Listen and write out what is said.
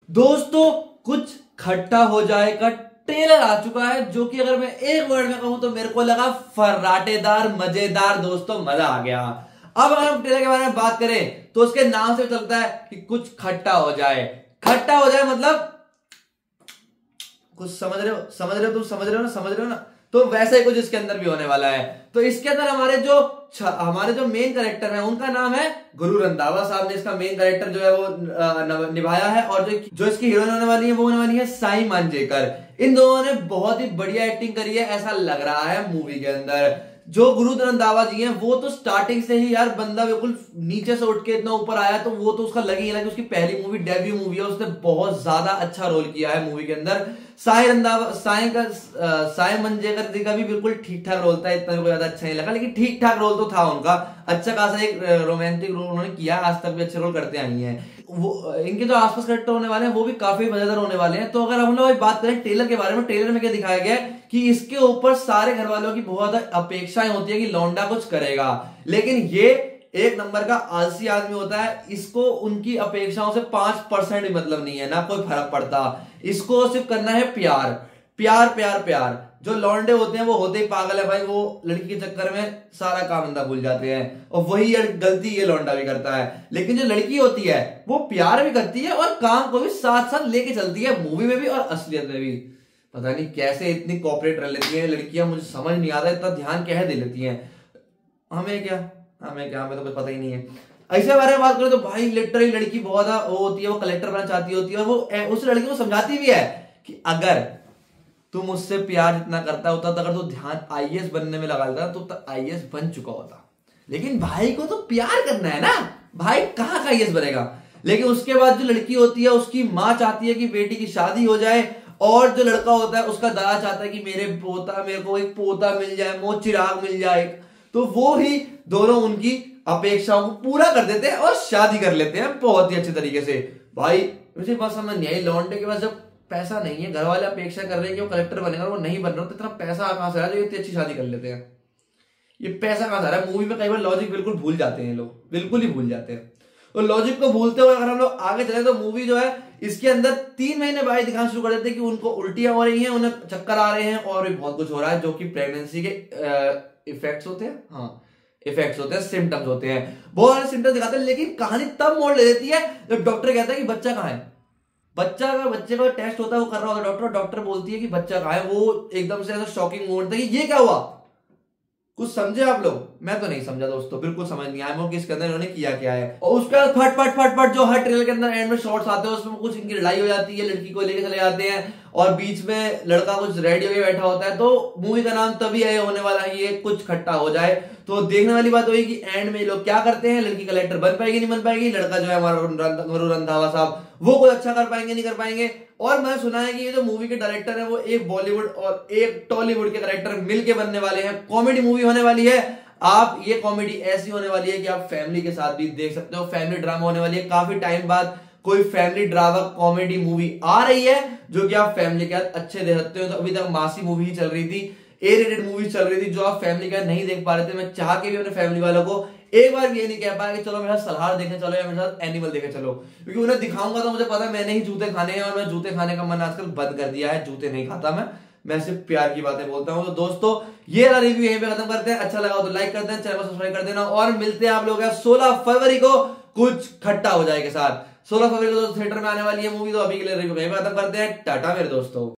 दोस्तों कुछ खट्टा हो जाएगा ट्रेलर आ चुका है, जो कि अगर मैं एक वर्ड में कहूं तो मेरे को लगा फर्राटेदार मजेदार। दोस्तों मजा आ गया। अब अगर हम ट्रेलर के बारे में बात करें तो उसके नाम से चलता है कि कुछ खट्टा हो जाए। खट्टा हो जाए मतलब कुछ समझ रहे हो, समझ रहे हो, तुम समझ रहे हो ना, समझ रहे हो ना। तो वैसा ही कुछ इसके अंदर भी होने वाला है। तो इसके अंदर हमारे जो मेन कैरेक्टर है उनका नाम है गुरु रंधावा साहब ने इसका मेन कैरेक्टर जो है वो निभाया है। और जो इसकी हीरोइन होने वाली है वो होने वाली है साई मांजरेकर। इन दोनों ने बहुत ही बढ़िया एक्टिंग करी है ऐसा लग रहा है मूवी के अंदर। जो गुरु रंधावा जी हैं वो तो स्टार्टिंग से ही यार बंदा बिल्कुल नीचे से उठ के इतना ऊपर आया, तो वो तो उसका लग ही लगा कि उसकी पहली मूवी डेब्यू मूवी है। उसने बहुत ज्यादा अच्छा रोल किया है मूवी के अंदर। साई मंजेकर जी का भी बिल्कुल ठीक ठाक रोल था, इतना ज्यादा अच्छा नहीं लगा लेकिन ठीक ठाक रोल तो था उनका। अच्छा खासा एक रोमांटिक रोल उन्होंने किया, आज तक भी अच्छे रोल करते आई हैं वो। इनके जो आसपास कैरेक्टर होने वाले हैं वो भी काफी मजेदार होने वाले हैं। तो अगर हम लोग बात करें ट्रेलर के बारे में, ट्रेलर में क्या दिखाया गया है कि इसके ऊपर सारे घर वालों की बहुत अपेक्षाएं होती है कि लौंडा कुछ करेगा, लेकिन ये एक नंबर का आलसी आदमी होता है। इसको उनकी अपेक्षाओं से 5% भी मतलब नहीं है, ना कोई फर्क पड़ता। इसको सिर्फ करना है प्यार प्यार प्यार प्यार। जो लौंडे होते हैं वो होते ही पागल है भाई, वो लड़की के चक्कर में सारा काम धंधा भूल जाते हैं और वही गलती ये लौंडा भी करता है। लेकिन जो लड़की होती है वो प्यार भी करती है और काम को भी साथ साथ लेके चलती है, मूवी में भी और असलियत में भी। पता नहीं कैसे इतनी कॉपरेट कर लेती है लड़कियां, मुझे समझ नहीं आता इतना ध्यान कैसे दे लेती हैं। हमें क्या हमें तो कुछ पता ही नहीं है। ऐसे बारे में बात करें तो भाई लिटरली लड़की बहुत वो होती है, वो कलेक्टर बनना चाहती होती है और वो उस लड़की को समझाती भी है कि अगर तू मुझसे प्यार जितना करता होता तो अगर तू ध्यान आईएएस बनने में लगा देता तो आईएएस बन चुका होता। लेकिन भाई को तो प्यार करना है ना, भाई कहां का आईएएस बनेगा। लेकिन उसके बाद जो लड़की होती है उसकी माँ चाहती है कि बेटी की शादी हो जाए, और जो लड़का होता है उसका दादा चाहता है कि मेरे को एक पोता मिल जाए, मो चिराग मिल जाए। तो वो ही दोनों उनकी अपेक्षाओं को पूरा कर देते हैं और शादी कर लेते हैं बहुत ही अच्छे तरीके से। भाई मुझे बात समझ नहीं आई, लौंडे के पास जब पैसा नहीं है, घर वाले अपेक्षा कर रहे हैं कि वो कलेक्टर बनेगा और वो नहीं बन रहा, तो इतना पैसा कहां से आ रहा है जो इतनी अच्छी शादी कर लेते हैं। ये पैसा कहां से आ रहा है। मूवी में कई बार लॉजिक बिल्कुल भूल जाते हैं लोग, बिल्कुल ही भूल जाते हैं। और लॉजिक को भूलते हुए अगर हम लोग आगे चले तो मूवी जो है इसके अंदर 3 महीने बाद दिखाना शुरू कर देते हैं कि उनको उल्टियां हो रही हैं, उन्हें चक्कर आ रहे हैं और भी बहुत कुछ हो रहा है, जो कि प्रेगनेंसी के इफेक्ट्स होते हैं। हाँ, इफेक्ट्स होते हैं, सिम्टम्स होते हैं, बहुत सारे सिम्टम्स दिखाते हैं। लेकिन कहानी तब मोड़ ले देती है जब डॉक्टर कहता है कि बच्चा कहाँ है। बच्चे का टेस्ट होता है, वो कर रहा होता है डॉक्टर बोलती है कि बच्चा कहाँ है। वो एकदम से ऐसा शॉकिंग मोमेंट था कि ये क्या हुआ। कुछ समझे आप लोग? मैं तो नहीं समझा दोस्तों, बिल्कुल समझ नहीं आया कि इसके अंदर इन्होंने किया क्या है। और उसके बाद फट फट जो हर ट्रेलर के अंदर एंड में शॉट्स आते हैं उसमें कुछ इनकी लड़ाई हो जाती है, लड़की को लेके चले जाते हैं और बीच में लड़का कुछ रेडी होकर बैठा होता है। तो मूवी का नाम तभी है होने वाला है ये कुछ खट्टा हो जाए। तो देखने वाली बात वही कि एंड में लोग क्या करते हैं, लड़की कलेक्टर बन पाएगी नहीं बन पाएगी, लड़का जो है हमारा गुरु रंधावा साहब वो कुछ अच्छा कर पाएंगे नहीं कर पाएंगे। और मैं सुना है कि ये जो मूवी के डायरेक्टर है वो एक बॉलीवुड और एक टॉलीवुड के डायरेक्टर मिलके बनने वाले हैं। कॉमेडी मूवी होने वाली है। आप ये कॉमेडी ऐसी होने वाली है कि आप फैमिली के साथ भी देख सकते हो, फैमिली ड्रामा होने वाली है। काफी टाइम बाद कोई फैमिली ड्रामा कॉमेडी मूवी आ रही है जो कि आप फैमिली के साथ अच्छे देख सकते हो। तो अभी तक मासी मूवी ही चल रही थी, ए रेटेड मूवी चल रही थी जो आप फैमिली के साथ नहीं देख पा रहे थे। मैं चाह के भी अपने फैमिली वालों को एक बार ये नहीं कह पाया कि चलो मेरे साथ सलार देखे चलो या मेरे साथ एनिमल देखे चलो, क्योंकि उन्हें दिखाऊंगा तो मुझे पता है मैंने ही जूते खाने हैं और मैं जूते खाने का मन आजकल बंद कर दिया है। जूते नहीं खाता मैं सिर्फ प्यार की बातें बोलता हूं। तो दोस्तों ये वाला रिव्यू यहीं पे खत्म करते हैं। अच्छा लगा तो लाइक कर देना, चैनल को सब्सक्राइब कर देना और मिलते हैं आप लोग 16 फरवरी को कुछ खट्टा हो जाए के साथ। 16 फरवरी को थिएटर में आने वाली है मूवी, तो अभी के लिए रिव्यू यहीं पे खत्म करते हैं। टाटा मेरे दोस्तों।